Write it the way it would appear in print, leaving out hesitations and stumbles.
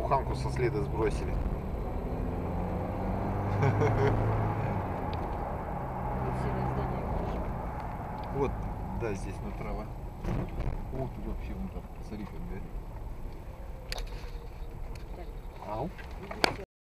буханку со следа сбросили. Вот, да, здесь направо. О, тут вообще вон там, посмотри, как, да? Ау.